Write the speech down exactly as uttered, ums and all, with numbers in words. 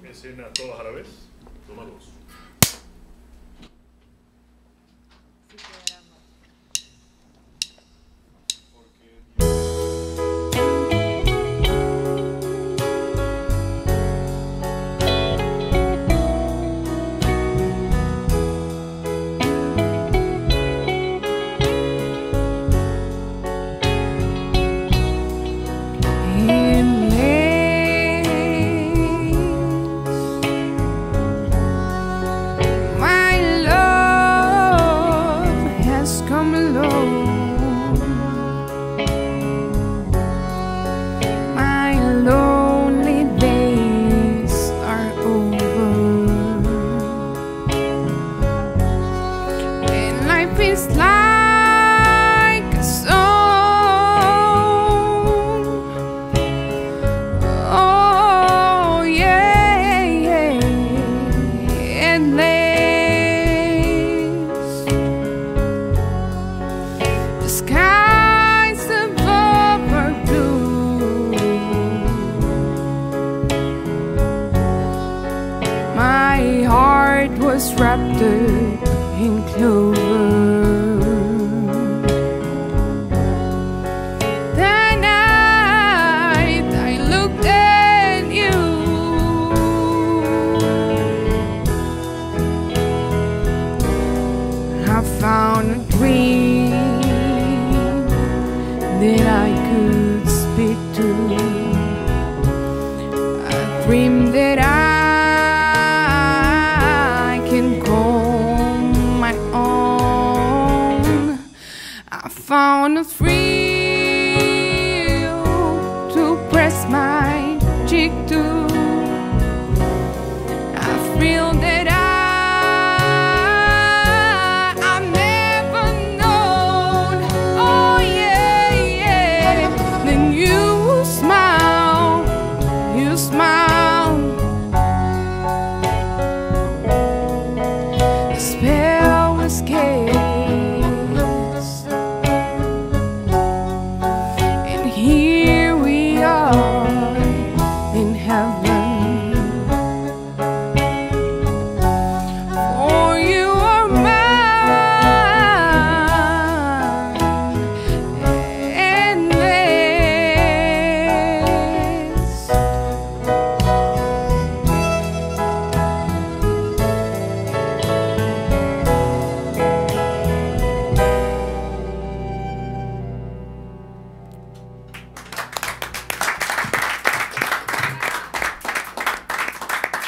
escena todas a la vez. Toma dos. It's like a song. Oh yeah, yeah. Endless. The skies above are blue. My heart was wrapped up in clover. That night I looked at you. I found a dream that I could speak to, a dream that I can call my own. I found a thrill to press my cheek to. I feel